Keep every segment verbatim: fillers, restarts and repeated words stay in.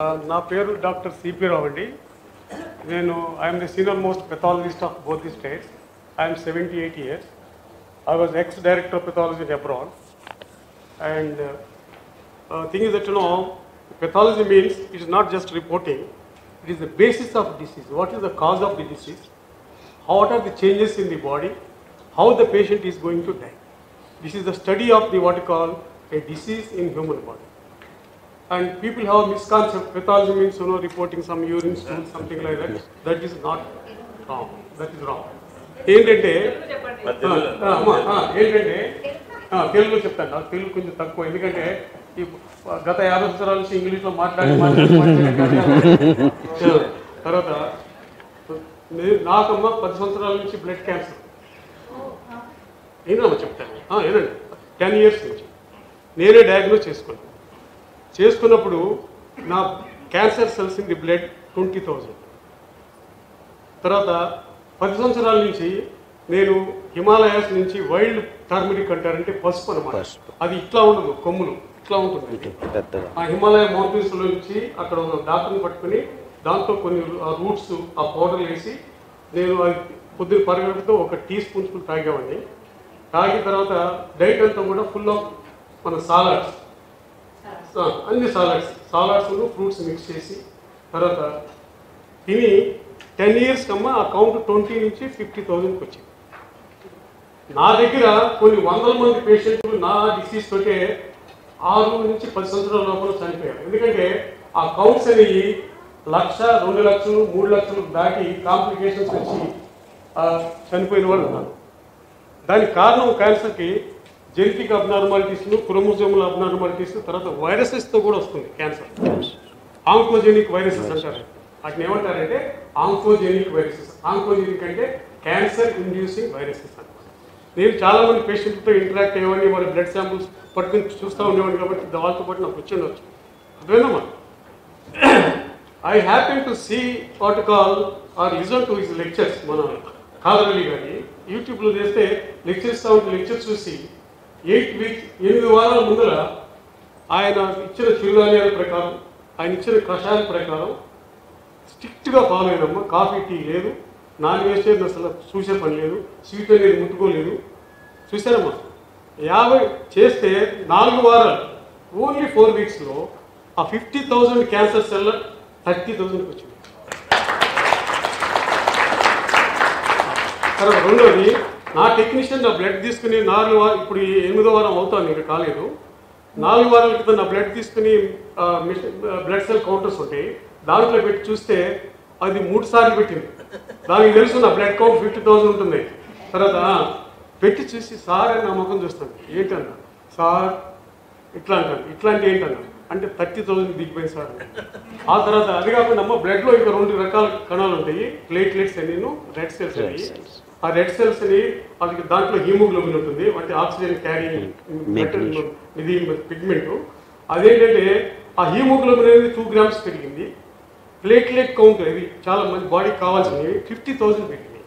నా పేరు doctor CP Rao అండి. నేను I am the senior most pathologist of both the states. I am seventy eight years. I was ex-director of pathology abroad. And uh, uh, thing is that, you know, pathology means it is not just reporting, it is the basis of disease. What is the cause of the disease? What are the changes in the body? How the patient is going to die? This is the study of the what you call a disease in human body. And people have a misconception, pathology means, you know, reporting some urine stool, something like that. That is not wrong. That is wrong. ఏంటంటే ఏంటంటే తెలుగులో చెప్తాను. నాకు తెలుగు కొంచెం తక్కువ, ఎందుకంటే ఈ గత యాభై సంవత్సరాల నుంచి ఇంగ్లీష్లో మాట్లాడి తర్వాత నాకమ్మ పది సంవత్సరాల నుంచి బ్లడ్ క్యాన్సర్. ఏదమ్మా చెప్తాను ఏనండి టెన్ ఇయర్స్ నుంచి నేనే డయాగ్నోస్ చేసుకున్నాను. చేసుకున్నప్పుడు నా cancer cells in the blood twenty thousand. తర్వాత పది సంవత్సరాల నుంచి నేను హిమాలయాస్ నుంచి వైల్డ్ టర్మరిక్ అంటారంటే పసుపు అనమాట. అది ఇట్లా ఉండదు, కొమ్ములు ఇట్లా ఉంటుంది. ఆ హిమాలయ మౌంటైన్స్ లో నుంచి అక్కడ ఒక డాక్టర్ని పట్టుకుని దాంతో కొన్ని రూట్స్ ఆ పౌడర్ వేసి నేను అది పొద్దున్న పరిగెడుతూ ఒక టీ స్పూన్ స్పూన్ తాగేవాడిని. తాగిన తర్వాత డైట్ అంతా కూడా ఫుల్ ఆఫ్ మన సాలాడ్స్, అన్ని సాలాడ్స్ సాలాడ్స్ ఫ్రూట్స్ మిక్స్ చేసి తర్వాత తిని టెన్ ఇయర్స్ కమ్మా ఆ కౌంట్ ట్వంటీ నుంచి ఫిఫ్టీ థౌజండ్కి వచ్చింది. నా దగ్గర కొన్ని వందల మంది పేషెంట్లు నా డిసీజ్ తోటే ఆరు నుంచి పది సంవత్సరాల లోపల చనిపోయారు. ఎందుకంటే ఆ కౌంట్స్ అనేవి లక్ష రెండు లక్షలు మూడు లక్షలు దాటి కాంప్లికేషన్స్ వచ్చి చనిపోయిన వాళ్ళు ఉన్నారు. దానికి కారణం క్యాన్సర్కి జెనెటిక్ అబ్నార్మాలిటీస్ను, క్రోమోజోమల్ అబ్నార్మాలిటీస్, తర్వాత వైరసెస్తో కూడా వస్తుంది క్యాన్సర్. ఆంకోజెనిక్ వైరసెస్ అంటారు. వాటిని ఏమంటారంటే ఆంకోజెనిక్ వైరసెస్. ఆంకోజెనిక్ అంటే క్యాన్సర్ ఇండ్యూసింగ్ వైరసెస్ అనమాట. నేను చాలామంది పేషెంట్తో ఇంటరాక్ట్ అయ్యేవాడిని, వాళ్ళ బ్లడ్ శాంపుల్స్ పట్టుకుని చూస్తూ ఉండేవాడిని కాబట్టి వాళ్ళతో పాటు నాకు వచ్చి ఉండవచ్చు. అర్థమైందమ్మా? I happy to see what call or listen to his lectures. మన కాదరలి గారి యూట్యూబ్లో చేస్తే లెక్చర్స్ ఉంటే లెక్చర్స్ చూసి ఎయిట్ వీక్స్ ఎనిమిది వారాల ముందర ఆయన ఇచ్చిన చిరుధాన్యాల ప్రకారం, ఆయన ఇచ్చిన కషాయాల ప్రకారం స్ట్రిక్ట్గా ఫాలో అయినమ్మా. కాఫీ టీ లేదు, నాన్ వెజిటేరియన్ అసలు చూసే పని లేదు, స్వీట్ అనేది ముట్టుకోలేదు. చూసారమ్మా, యాభై చేస్తే నాలుగు వారాలు ఓన్లీ ఫోర్ వీక్స్లో ఆ fifty thousand cancer cell thirty థౌజండ్కి వచ్చింది. తర్వాత రెండోది, నా టెక్నీషియన్ నా బ్లడ్ తీసుకుని నాలుగు వారం, ఇప్పుడు ఎనిమిదో వారం అవుతాను ఇంకా కాలేదు, నాలుగు వారాల క్రితం నా బ్లడ్ తీసుకుని బ్లడ్ సెల్ కౌంటర్స్ ఉంటాయి, దాంట్లో పెట్టి చూస్తే అది మూడు సార్లు పెట్టింది. దానికి తెలుసు నా బ్లడ్ కౌంట్ ఫిఫ్టీ థౌసండ్ ఉంటుంది. తర్వాత పెట్టి చూసి సార్ అని నా ముఖం చూస్తాను. ఏంటన్నా సార్ ఇట్లా అంటాను, ఇట్లాంటి ఏంటన్నా అంటే థర్టీ థౌసండ్ దిగిపోయింది సార్. ఆ తర్వాత అది కాకుండా అమ్మ బ్లడ్లో ఇంకా రెండు రకాల కణాలు ఉంటాయి, ప్లేట్లెట్స్ అని రెడ్ సెల్స్ అని. ఆ రెడ్ సెల్స్ అని అది దాంట్లో హీమోగ్లోబిన్ ఉంటుంది, అంటే ఆక్సిజన్ క్యారీ ఇది పిగ్మెంట్. అదేంటంటే ఆ హీమోగ్లోబిన్ అనేది టూ గ్రామ్స్ పెరిగింది. ప్లేట్లెట్ కౌంట్ ఇది చాలా మంది బాడీకి కావాల్సినవి ఫిఫ్టీ థౌసండ్ పెట్టింది.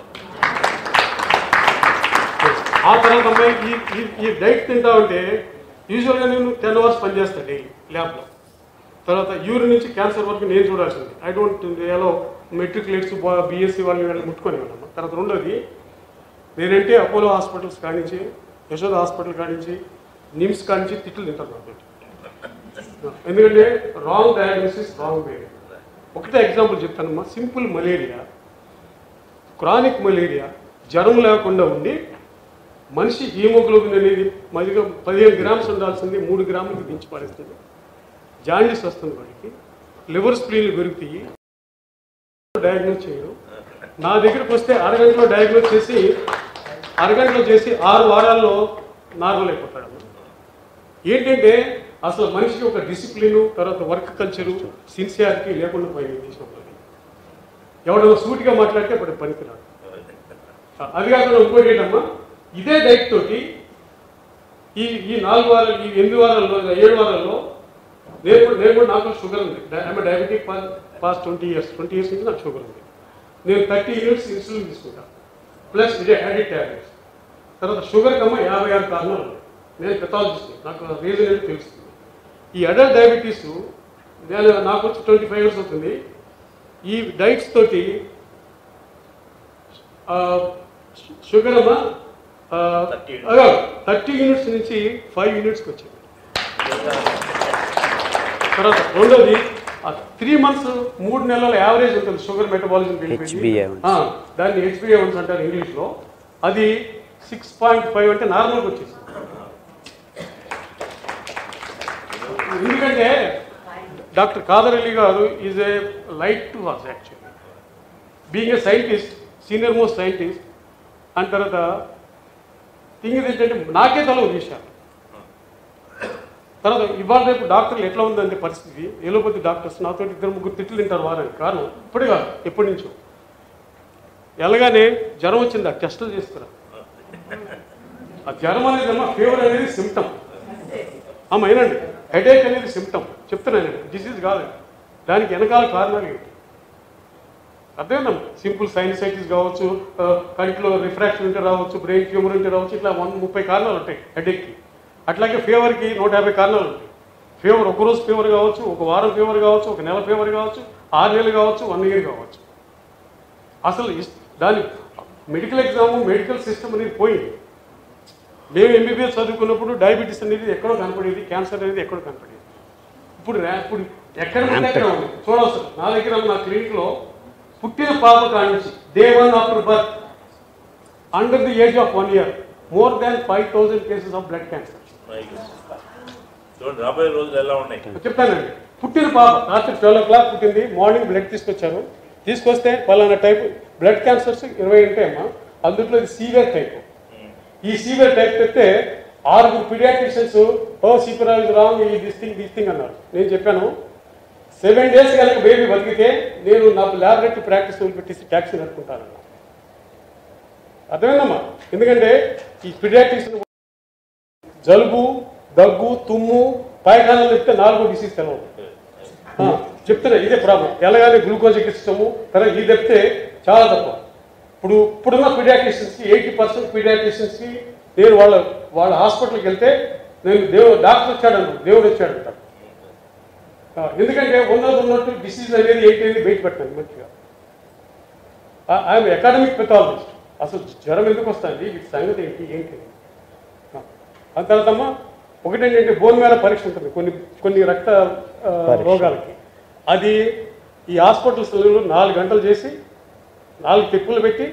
ఆ తర్వాత అమ్మాయి ఈ ఈ డైట్ తింటా ఉంటే యూజువల్గా నేను టెన్ అవర్స్ పనిచేస్తాను డైలీ ల్యాబ్లో. తర్వాత యూరిన్ నుంచి క్యాన్సర్ వరకు నేను చూడాల్సింది. ఐ డోంట్ ఎలా మెట్రికులేట్స్ బీఎస్సీ వాళ్ళని వెళ్ళి ముట్టుకొని వెళ్ళాము. తర్వాత రెండోది, నేనంటే అపోలో హాస్పిటల్స్ కానించి, యశోద హాస్పిటల్ కానించి, నిమ్స్ కానించి తిట్లు తింటాను నాకు. ఎందుకంటే రాంగ్ డయాగ్నోసిస్, రాంగ్ వే. ఒకటే ఎగ్జాంపుల్ చెప్తానమ్మా. సింపుల్ మలేరియా, క్రానిక్ మలేరియా, జ్వరం లేకుండా ఉండి మనిషి హీమోగ్లోబిన్ అనేది మదిగా పదిహేను గ్రామ్స్ ఉండాల్సింది మూడు గ్రాములకి దించి పారేస్తుంది. జాండీస్ వస్తుంది వాడికి, లివర్ స్ప్లీన్లు పెరుగుతాయి, డయాగ్నోస్ చేయడం. నా దగ్గరకు వస్తే అరగంటలో డయాగ్నోస్ చేసి అరగంటలో చేసి ఆరు వారాల్లో నార్మల్ అయిపోతాడు. ఏంటంటే అసలు మనిషికి ఒక డిసిప్లిను, తర్వాత వర్క్ కల్చరు, సిన్సియారిటీ లేకుండా పోయింది దేశంలో. ఎవడో సూటిగా మాట్లాడితే అప్పుడు పనికిరాడు. అది కాకుండా ఇంకోటి ఏంటమ్మా, ఇదే డైట్ తోటి ఈ ఈ నాలుగు వారాలు, ఈ ఎనిమిది వారాల్లో, ఏడు వారాల్లో నేను కూడా నేను కూడా నాకు షుగర్ ఉంది. I am diabetic past twenty years twenty years నుంచి నాకు షుగర్ ఉంది. నేను థర్టీ యూనిట్స్ ఇన్సులిన్ తీసుకుంటాను, ప్లస్ ఇదే యాడిడ్ ట్యాబ్లెట్స్. తర్వాత షుగర్ కమ్మ యాభై ఆరు కారణాలు ఉన్నాయి. నేను పెథాలజిస్ట్, నాకు రీజన్ ఏంటో తెలుస్తుంది. ఈ అడల్ట్ డయాబెటీస్ నేను నాకు వచ్చి ట్వంటీ ఫైవ్ ఇయర్స్ అవుతుంది. ఈ డైట్స్ తోటి షుగర్ అమ్మా థర్టీ యూనిట్స్ నుంచి ఫైవ్ యూనిట్స్కి వచ్చింది. తర్వాత రెండోది త్రీ మంత్స్ మూడు నెలల యావరేజ్ ఉంటుంది షుగర్ మెటబాలిజం వెళ్ళిపోయింది. దాన్ని హెచ్బిఏ వన్స్ అంటారు ఇంగ్లీష్లో. అది సిక్స్ పాయింట్ ఫైవ్ అంటే నార్మల్గా వచ్చేసింది. ఎందుకంటే డాక్టర్ ఖాదర్ అలీ గారు is a light to was actually being a scientist, senior most scientist. And తర్వాత థింగ్ ఏంటంటే నాకే తలవు విషయాలు. తర్వాత ఇవాళ రేపు డాక్టర్లు ఎట్లా ఉందంటే పరిస్థితి, ఎలోపతి డాక్టర్స్ నాతో ఇద్దరు ముగ్గురు తిట్లు తింటారు వారానికి. కారణం ఇప్పుడే కాదు, ఎప్పటి నుంచో. ఎలాగానే జ్వరం వచ్చింది, ఆ టెస్టులు చేస్తున్నా. ఆ జ్వరం అనేది అమ్మా, ఫీవర్ అనేది సిమ్టమ్ అమ్మ, ఏనండి. హెడేక్ అనేది సిమ్టమ్ చెప్తున్నానండి, డిసీజ్ కాదండి. దానికి వెనకాల కారణాలు ఏంటి అర్థమైందమ్మా. సింపుల్ సైనసైటిస్ కావచ్చు, కంటిలో రిఫ్రాక్షన్ ఉంటే రావచ్చు, బ్రెయిన్ ట్యూమర్ ఉంటే రావచ్చు, ఇట్లా వంద ముప్పై కారణాలు ఉంటాయి హెడేక్కి. అట్లాగే ఫీవర్కి నూట యాభై కారణాలు ఉంటాయి. ఫీవర్ ఒకరోజు ఫీవర్ కావచ్చు, ఒక వారం ఫీవర్ కావచ్చు, ఒక నెల ఫీవర్ కావచ్చు, ఆరు నెలలు కావచ్చు, వన్ ఇయర్ కావచ్చు. అసలు దాని మెడికల్ ఎగ్జామ్ మెడికల్ సిస్టమ్ అనేది పోయింది. మేము ఎంబీబీఎస్ చదువుకున్నప్పుడు డయాబెటీస్ అనేది ఎక్కడో కనపడేది, క్యాన్సర్ అనేది ఎక్కడో కనపడేది. ఇప్పుడు ఇప్పుడు ఎక్కడ ఎక్కడ ఉంది చూడవచ్చు. నా దగ్గర నా క్లినిక్లో పుట్టిన పాప కాడి నుంచి day one after birth under the age of one year more than five thousand cases of blood cancer. రాబోయే రోజులు ఎలా ఉన్నాయి చెప్తానండి. పుట్టిన పాప రాత్రి ట్వెల్వ్ ఓ క్లాక్ పుట్టింది, మార్నింగ్ బ్లడ్ తీసుకొచ్చారు. తీసుకొస్తే పలానా టైప్ బ్లడ్ క్యాన్సర్స్ ఇరవై ఉంటాయమ్మా, అందులో ఇది సీవియర్ టైప్. ఈ సీవియర్ టైప్ చెప్తే ఆరుగురు పీడియాట్రిషియన్స్ ఓ సీపరా ఇస్ రాంగ్, ఈ దిస్ థింగ్ దిస్ థింగ్ అన్నారు. నేను చెప్పాను సెవెన్ డేస్ కనుక బేబీ బతికితే నేను నాకు ల్యాబొరేటరీ ప్రాక్టీస్ పెట్టేసి ట్యాక్సీ నడుపుకుంటాను. అర్థమైందమ్మా. ఎందుకంటే ఈ పీడియాట్రిషియన్ జలుబు, దగ్గు, తుమ్ము, పాయకాలను చెప్తే నాలుగో డిసీజ్ తెలవదు చెప్తున్నా. ఇదే ప్రాబ్లం. ఎలాగానే గ్లూకోజ్ ఎక్కిస్తాము, తర్వాత ఇది చెప్తే చాలా తక్కువ. ఇప్పుడు ఇప్పుడున్న పీడియాట్రిషియన్స్కి ఎయిటీ పర్సెంట్ పీడియాట్రిషియన్స్కి నేను వాళ్ళ వాళ్ళ హాస్పిటల్కి వెళ్తే నేను దేవుడు డాక్టర్ వచ్చాడను దేవుడు వచ్చాడంటారు. ఎందుకంటే ఉన్నది ఉన్నట్టు డిసీజ్ అనేది ఏంటి బయట పెట్టాను మంచిగా. I'm academic pathologist. అసలు జ్వరం ఎందుకు వస్తుంది, వీటి సంగతి ఏంటి ఏంటి అంత తర్వాతమ్మా. ఒకటేంటంటే బోన్ మ్యారో పరీక్ష ఉంటుంది కొన్ని కొన్ని రక్త రోగాలకి. అది ఈ హాస్పిటల్స్లో నాలుగు గంటలు చేసి నాలుగు తిప్పులు పెట్టి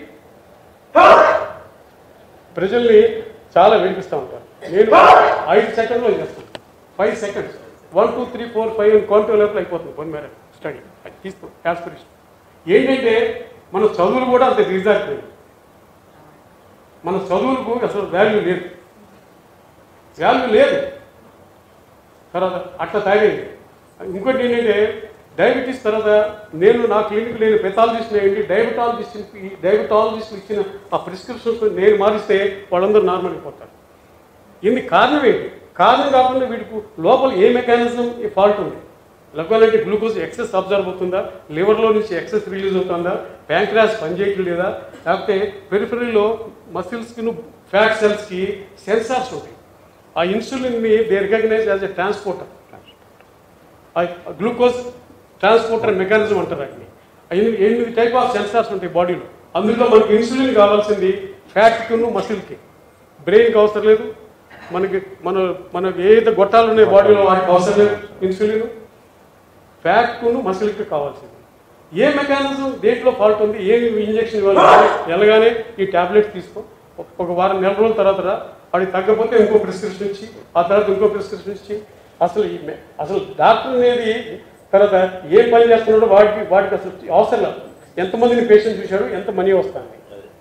ప్రజల్ని చాలా వినిపిస్తూ ఉంటారు. నేను ఐదు సెకండ్లో చేస్తాను, five seconds one two three four five counter level అయిపోతుంది బోన్ మ్యారో స్టడీ. అది తీసుకో యాస్పిరేషన్. ఏంటంటే మన చదువులు కూడా అంత రిజార్ట్. మన చదువులకు అసలు వాల్యూ లేదు, వాల్యూ లేదు. తర్వాత అట్లా తయారైంది. ఇంకోటి ఏంటంటే డయాబెటీస్. తర్వాత నేను నా క్లినిక్ నేను పెథాలజిస్ట్ ఏంటి డయాబెటాలజిస్ట్ డయాబెటాలజిస్ట్ ఇచ్చిన ఆ ప్రిస్క్రిప్షన్స్ నేను మారిస్తే వాళ్ళందరూ నార్మల్ అయిపోతారు. ఇది కారణం ఏంటి? కారణం కాకుండా వీటికి లోపల ఏ మెకానిజం ఈ ఫాల్ట్ ఉంది. లేకపోతే గ్లూకోజ్ ఎక్సెస్ అబ్జర్వ్ అవుతుందా, లివర్లో నుంచి ఎక్సెస్ రిలీజ్ అవుతుందా, ప్యాంక్రాస్ పనిచేయటం లేదా, లేకపోతే పెరిఫరీలో మసిల్స్కి ఫ్యాట్ సెల్స్కి సెన్సార్స్ ఉంటాయి. ఆ ఇన్సులిన్ని they recognize as a transporter. Glucose transporter mechanism అంటారు. వాటిని ఎనిమిది ఎనిమిది టైప్ ఆఫ్ సెన్సార్స్ ఉంటాయి బాడీలో. అందులో మనకి ఇన్సులిన్ కావాల్సింది ఫ్యాట్కిను మసిల్కి, బ్రెయిన్కి అవసరం లేదు. మనకి మన మనకి ఏదైతే గొట్టాలు ఉన్నాయి బాడీలో వాటికి అవసరం లేదు ఇన్సులిన్. ఫ్యాట్కును మసిల్కి కావాల్సింది. ఏ మెకానిజం దేంట్లో ఫాల్ట్ ఉంది, ఏ ఇంజక్షన్ ఇవ్వాలి, ఎలాగానే ఈ ట్యాబ్లెట్స్ తీసుకో, ఒక వారం నెల రోజుల తర్వాత వాడికి తగ్గకపోతే ఇంకో ప్రిస్క్రిప్షన్ ఇచ్చి ఆ తర్వాత ఇంకో ప్రిస్క్రిప్షన్ ఇచ్చి అసలు ఈ అసలు డాక్టర్ అనేది తర్వాత ఏం పని చేస్తున్నాడో వాడికి వాడికి అసలు అవసరం లేదు. ఎంతమందిని పేషెంట్ చూశాడు, ఎంత మనీ వస్తుంది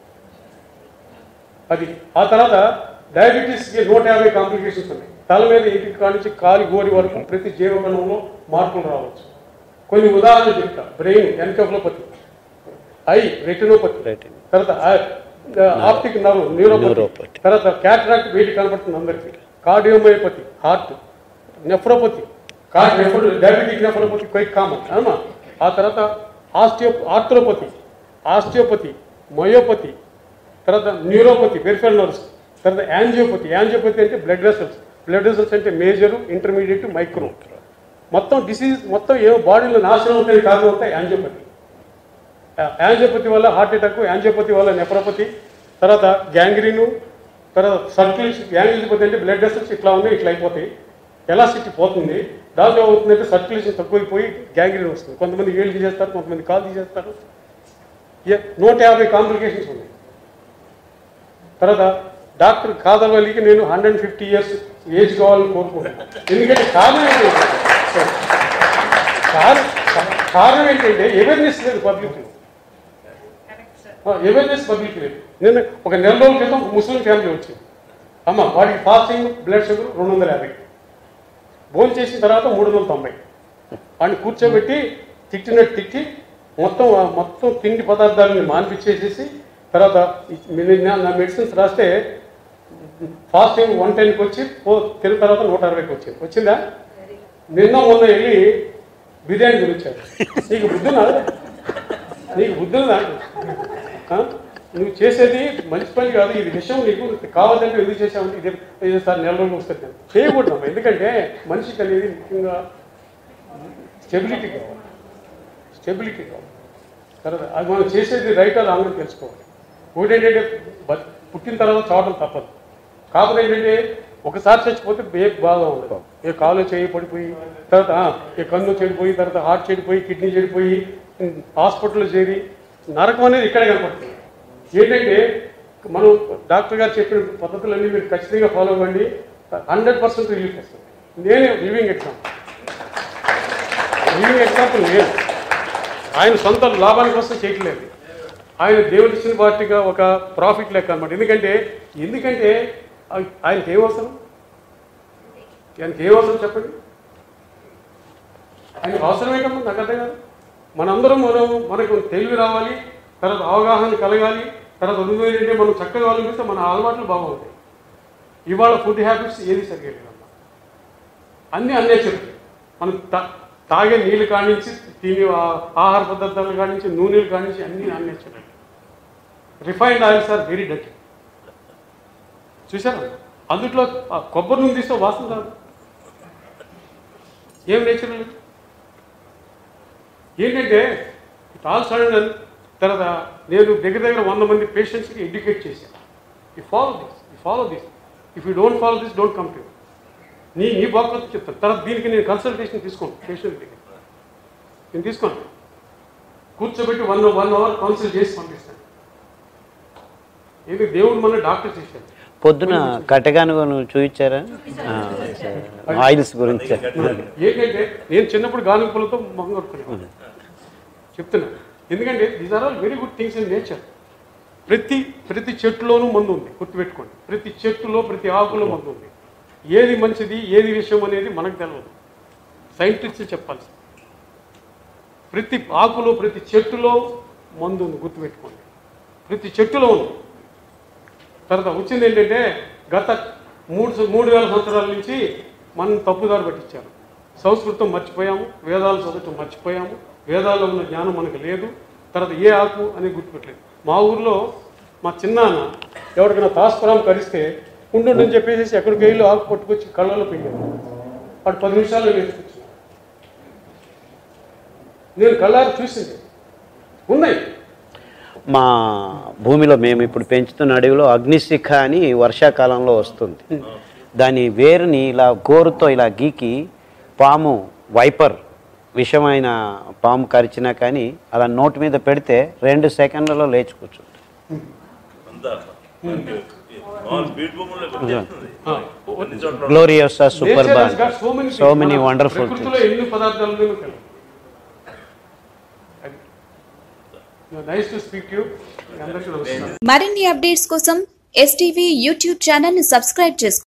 అది. ఆ తర్వాత డయాబెటీస్కి నూట యాభై కాంప్లికేషన్స్ ఉన్నాయి. తల మీద ఇంటికి కానించి కాలి గోరి వరకు ప్రతి జీవకణంలో మార్పులు రావచ్చు. కొన్ని ఉదాహరణలు చెప్తా. బ్రెయిన్ ఎన్కెఫలోపతి, ఐ రెటినోపతి, తర్వాత ఆప్టిక్ నర్వ్ న్యూరోపతి, తర్వాత క్యాటరాక్ట్ వేడి కనపడుతుంది అందరికీ, cardiomyopathy heart, nephropathy card nephro diabetic nephropathy quite common అమ్మా. ఆ తర్వాత ఆస్టియో ఆర్థ్రోపతి, ఆస్టియోపతి, మయోపతి, తర్వాత న్యూరోపతి పెరిఫెరల్ నర్వ్స్, తర్వాత యాంజియోపతి. యాంజియోపతి అంటే బ్లడ్ వెసల్స్. బ్లడ్ వెసల్స్ అంటే మేజరు, ఇంటర్మీడియట్, మైక్రో. మొత్తం డిసీజ్ మొత్తం ఏమో బాడీలో నాశనం అవుతాయి కారణం అవుతాయి యాంజియోపతి. యాంజియోపతి వల్ల హార్ట్ అటాక్, యాంజియోపతి వల్ల నెఫ్రోపతి, తర్వాత గ్యాంగ్రీను, తర్వాత సర్క్యులేషన్. యాంజియోపతి అంటే బ్లడ్ వెసల్స్ ఇట్లా ఉన్నాయి, ఇట్లా అయిపోతాయి, ఎలాసిటీ పోతుంది. దాంట్లో అవుతుందంటే సర్క్యులేషన్ తక్కువైపోయి గ్యాంగ్రీన్ వస్తుంది. కొంతమంది ఏళ్ళు తీసేస్తారు, కొంతమంది కాలు తీసేస్తారు. నూట యాభై కాంప్లికేషన్స్ ఉన్నాయి. తర్వాత డాక్టర్ కాదర్ వల్లికి నేను హండ్రెడ్ ఫిఫ్టీ ఇయర్స్ ఏజ్ కావాలని కోరుకుంటున్నాను. ఎందుకంటే కారణం ఏంటంటే కారణం ఏంటంటే అవేర్నెస్ లేదు పబ్లిక్లో, అవేర్నెస్ పబ్లిక్ లేదు. నేను ఒక నెల రోజుల క్రితం ముస్లిం ఫ్యామిలీ వచ్చింది. అమ్మ వాడికి ఫాస్టింగ్ బ్లడ్ షుగర్ రెండు వందల యాభై భోజనం చేసిన తర్వాత మూడు వందల తొంభై వాడిని కూర్చోబెట్టి తిట్టినట్టు తిట్టి మొత్తం మొత్తం తిండి పదార్థాలని మాన్పించేసేసి తర్వాత నా మెడిసిన్స్ రాస్తే ఫాస్టింగ్ వన్ టెన్కి వచ్చి పో తిన్న తర్వాత నూట అరవైకి వచ్చింది. వచ్చిందా? నిన్న మొన్న వెళ్ళి బిర్యానీ గురించారు. నీకు బుద్ధునా? నీకు బుద్ధుందా? నువ్వు చేసేది మంచి పని కాదు, ఇది విషయం నీకు కావాలంటే ఎందుకు చేసామంటే ఇదే ఇదే సార్ నెల రోజులు వస్తుంది చేయకూడదు. ఎందుకంటే మనిషికి అనేది ముఖ్యంగా స్టెబిలిటీ కావాలి, స్టెబిలిటీ కావాలి. తర్వాత అది మనం చేసేది రైట్ అది రాంగ్ తెలుసుకోవాలి. ఒకటి ఏంటంటే పుట్టిన తర్వాత చావడం తప్పదు. కాకపోతే ఏంటంటే ఒకసారి చచ్చిపోతే ఏ బాధ ఉండదు. ఏ కాలు చేయి పడిపోయి, తర్వాత ఏ కన్ను చెడిపోయి, తర్వాత హార్ట్ చెడిపోయి, కిడ్నీ చెడిపోయి హాస్పిటల్లో చేరి నరకం అనేది ఇక్కడే కనపడుతుంది. ఏంటంటే మనం డాక్టర్ గారు చెప్పిన పద్ధతులన్నీ మీరు ఖచ్చితంగా ఫాలో అవ్వండి, హండ్రెడ్ పర్సెంట్ రిలీఫ్ వస్తుంది. నేనే లివింగ్ ఎగ్జాంపుల్ లివింగ్ ఎగ్జాంపుల్ నేను. ఆయన సొంత లాభాల కోసం చేయట్లేదు, ఆయన దేవుడి ఇచ్చిన పార్టీగా ఒక ప్రాఫిట్ లెక్క అనమాట. ఎందుకంటే ఎందుకంటే ఆయనకి ఏమవసరం, ఆయనకి ఏమవసరం చెప్పండి. ఆయనకు అవసరం ఏంటమ్మా? నాకు అర్థం కాదు. మనందరం మనం మనకు తెలివి రావాలి, తర్వాత అవగాహన కలగాలి, తర్వాత రెండు ఏంటంటే మనం చక్కగా ఆలోచిస్తే మన అలవాట్లు బాగుంటాయి. ఇవాళ ఫుడ్ హ్యాబిట్స్ ఏది సరిగలేదమ్మా, అన్నీ అన్నేచర్. మనం తా తాగే నీళ్ళు కానించి, తినే ఆహార పదార్థాలు కానించి, నూనెలు కానించి అన్నీ అన్నేచర్. Refined oils are very dirty. చూసారా? అందుట్లో కొబ్బరి నూనె తీస్తే వాసన రాదు. ఏం నేచర్ లేదు. ఏంటంటే ఆల్ సడన్ తర్వాత నేను దగ్గర దగ్గర వంద మంది పేషెంట్స్కి ఎడ్యుకేట్ చేశాను. You follow this, you follow this, if you don't follow this don't come to. నీ నీ బాగుంది చెప్తాను. తర్వాత దీనికి నేను కన్సల్టేషన్ తీసుకోను, పేషెంట్ దగ్గర నేను తీసుకోను. కూర్చోబెట్టి వన్ వన్ అవర్ కౌన్సిల్ చేసి పంపిస్తాను. ఇది దేవుడు మన డాక్టర్ చేశాడు. పొద్దున కట్టగాను చూపించారా ఆయిల్స్ గురించి? ఏంటంటే నేను చిన్నప్పుడు గానుగ పూలతో మొహం కట్టుకునేవాడిని చెప్తున్నా. ఎందుకంటే these are all very good things in nature. ప్రతి ప్రతి చెట్టులోనూ మందు ఉంది, గుర్తుపెట్టుకోండి. ప్రతి చెట్టులో ప్రతి ఆకులో మందు ఉంది. ఏది మంచిది ఏది విషయం అనేది మనకు తెలియదు, సైంటిస్టులు చెప్పాల్సి. ప్రతి ఆకులో ప్రతి చెట్టులో మందు ఉంది, గుర్తుపెట్టుకోండి. ప్రతి చెట్టులో ఉంది. తర్వాత వచ్చింది ఏంటంటే గత మూడు మూడు వేల సంవత్సరాల నుంచి మనం తప్పుదారి పట్టించారు. సంస్కృతం మర్చిపోయాము, వేదాలు చదవటం మర్చిపోయాము, వేదాల్లో ఉన్న జ్ఞానం మనకు లేదు. తర్వాత ఏ ఆకు అనేది గుర్తుపెట్టలేదు. మా ఊర్లో మా చిన్నాన్న ఎవరికైనా తాస్పరం కరిస్తే ఉండుండని చెప్పేసి ఎక్కడికి వెళ్ళి ఆకు పట్టుకొచ్చి కళ్ళలో పెయ్యాను. వాడు పది నిమిషాల్లో వేసుకొచ్చి నేను కళ్ళారు చూసింది ఉన్నాయి. మా భూమిలో మేము ఇప్పుడు పెంచుతున్న అడవిలో అగ్నిశిఖ అని వర్షాకాలంలో వస్తుంది. దాని వేరుని ఇలా గోరుతో ఇలా గీకి పాము వైపర్ విషమైన పాము కరిచినా కానీ అలా నోటి మీద పెడితే రెండు సెకండ్లలో లేచి కూర్చుంటుంది. Gloriosa superba, so many wonderful things. మరిన్ని అప్డేట్స్ కోసం ఎస్టీవీ యూట్యూబ్ ఛానల్ ని సబ్స్క్రైబ్ చేసుకోండి.